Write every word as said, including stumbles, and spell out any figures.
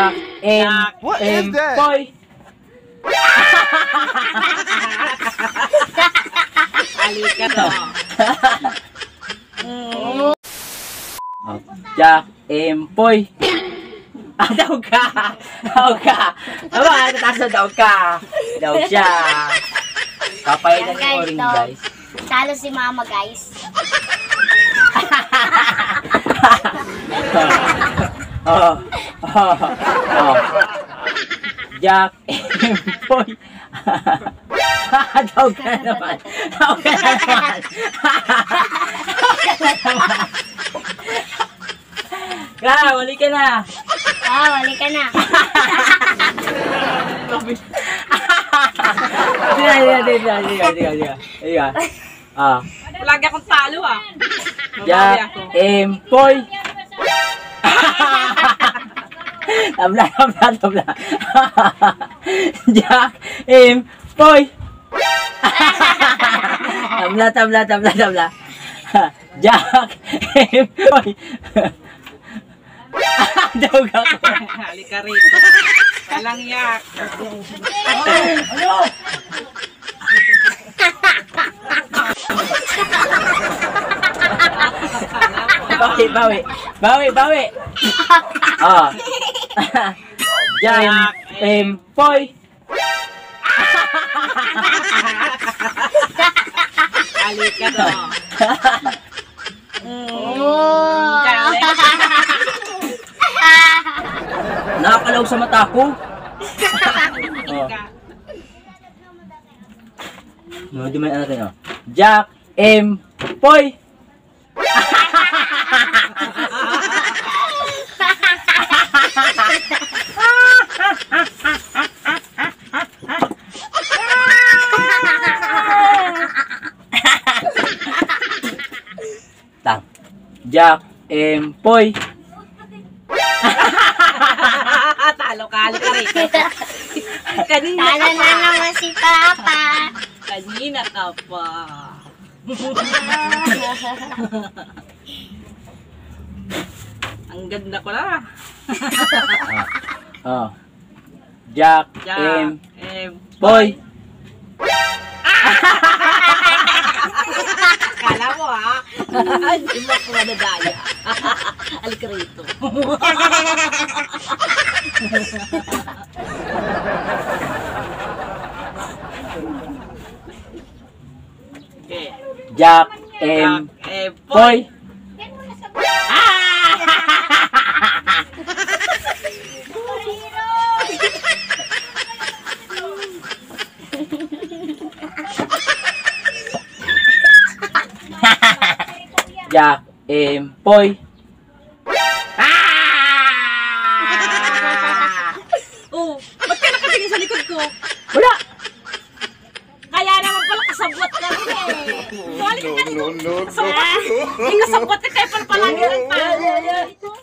Jack, M, What M, is that? Boy. Halika to. Oh, Jack, M, Boy. Ah, daw ka! Daw ka! Aba, tataas na daw ka! Daw siya! Papailan Guys, ko rin, to. guys. Talo si mama, guys. Oh, oh, oh. Jack, M, Boy. Daw ka na naman. Daw ka na naman. Daw ka na naman. Ka, wali ka na. Ah, wali ka na. Diga, diga, diga, diga, diga, diga. Diga. Ah. Lagi akong talo ah. Jack, M, Boy. Tabla, tabla, tabla. Jack, M, Boy. Tabla, tabla, tabla, tabla. Jack, M, Boy. Daw ka ko. Halika rito. Walang yak. Ano? Bawi, bawi. Bawi, bawi. Ah. Jack, M, Boy. Halika to. Oh. Nakakalaw sa mata ko. Oh. No, di man natin, oh. Jack, M, Boy. Tang. Jack, M, Boy. Talo ka, halika rito. Kanina Talo ka na pa. naman si Papa. Kanina ka pa. Ang ganda ko na. Oh. Jack, Jack, M, M, Boy. Kala mo ha? Hindi mo ako nadadaya. Halika rito. Okay. Jack, M, Jack, M, Boy. Jack, M, Boy. Oh, ba't ka nakatingin sa likod ko? Wala! Kaya naman pala kasabwat ka rin eh. Balik ka No, no, no, no. Kasabwat. Hindi kasabwat ka kaya pala palagi ng talo.